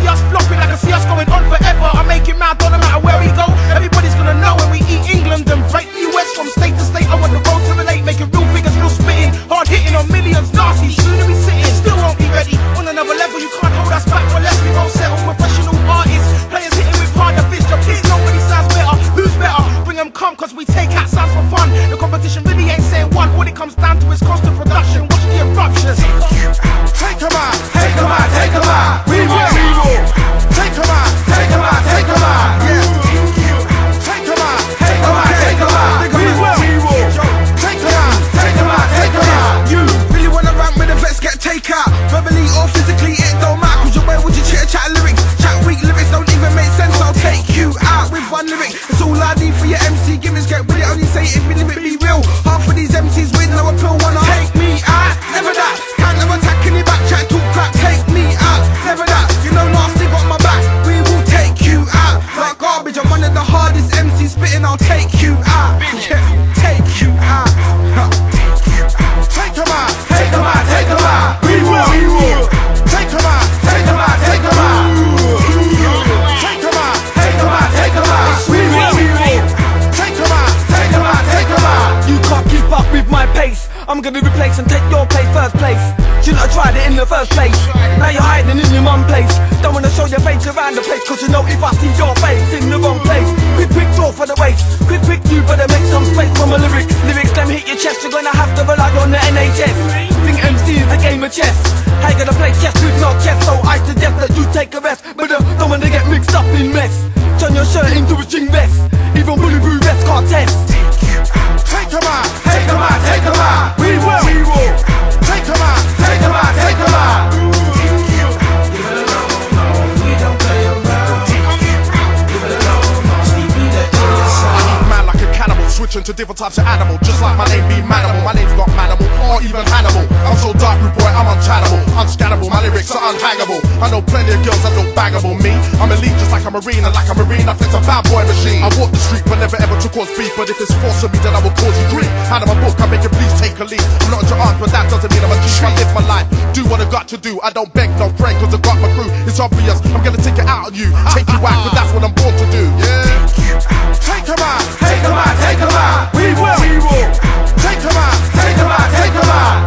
us flopping, I can see us going on forever. I make it mad, don't matter where we go. Everybody's gonna know when we eat England and break the US from state to state. I want the road to relate, making real figures, real spitting, hard hitting on millions, nasty. Soon as we sitting, still won't be ready. On another level, you can't hold us back unless we won't settle. Professional artists, players hitting with harder fists. Your kids, nobody sounds better. Who's better? Bring them come, cause we take out sounds for fun. The competition really ain't saying one. All it comes down to is cost of production. Watch the eruptions. Take them out, take them out, take them out. We will. Take them out, take them out, take them out. Yeah. Take them out, take them out, take them out. We will. Take them out, take them out, take them out. You really wanna rant with the vets, get take out. Verbally or physically, it don't matter. Cause your way would you chat lyrics. Chat weak lyrics don't even make sense. I'll take you out with one lyric. It's all I need for your MC gimmicks. Get with it, only say it if you limit be real. Half of these MCs with no appeal wanna take me out. Never that. Can't never attack any back chat, talk crap. Take me out. Never that. You know nasty got my back. We will take you out. Like garbage, I'm one of the hardest MCs spitting. I'll take you out. Yeah, take you out. Take them out. Take them out. Take them out. We will. Take them out. Take them out. Take them out. Take them out. Take them out. Take them out. We will. Take them out. Take them out. Take them out. You can't keep up with my pace. I'm gonna replace and take your place, first place. Shouldn't have tried it in the first place. Now you're hiding in your mum place. Don't wanna show your face around the place, cause you know if I see your face in the wrong place. Quick draw for the waist. Quick you better make some space for my lyrics. Lyrics them hit your chest, you're gonna have to rely on the NHS. Think MC is a game of chess. How you gonna play chess with no chess? So I suggest that you take a rest. But don't wanna get mixed up in mess. Turn your shirt into a string vest. Even bulletproof vest can't test. Take them out, take them out, take them out. We will. Take them out, take them out, take them out. Give it alone, we don't play around. Give it alone, Stevie the Inside. I eat man like a cannibal, switching to different types of animal. Just like my name be Manimal, my name's not Manimal or even Hannibal. I'm so dark, rude boy, I'm untannable, unscannable. My lyrics are unhangable. I know plenty of girls that look bangable. Me, I'm elite just like a marine, and like a marine, I flex a bad boy machine. I walk the street but never ever to cause beef, but if it's force of me, then I will cause you grief. Out of my book, I make you please take a leaf. I'm not your aunt, but that doesn't mean I'm a G. I live my life, do what I got to do. I don't beg no friend, cause I got my crew. It's obvious, I'm gonna take it out on you. Take you out, but that's what I'm born to do. Yeah. Take them out, take them out, take them out. We will. Take them out, take them out, take them out.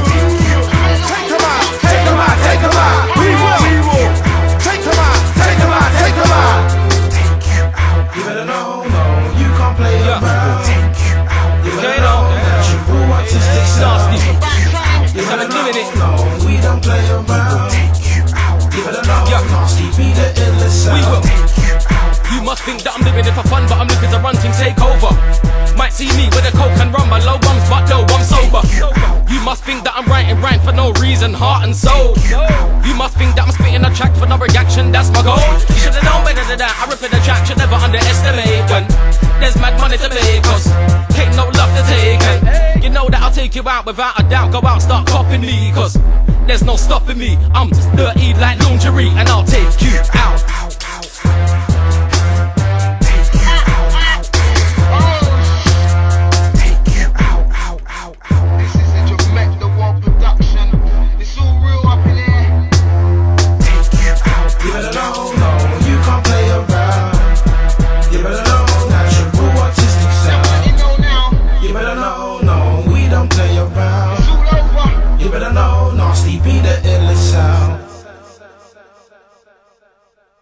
Take them out, take them out, take them out. We will. Take them out, take them out, take them out. Take you out. You better know, you can't play around. Take you out. You better know, you pull artistic nasty. You better doing it. We don't play around. Take you out. You better know, nasty be the illest sound. You must think that I'm living it for fun, but I'm looking to run things take over. Might see me with a coke and rum, but low bums, but no, I'm sober. You must think that I'm writing rhyme for no reason, heart and soul. You must think that I'm spitting a track for no reaction, that's my goal. You should've known better than that, I rip in the track, should never underestimate when there's mad money to make, cause ain't no love to take. And you know that I'll take you out without a doubt, go out, start copying me, cause there's no stopping me. I'm just dirty like lingerie, and I'll take you out.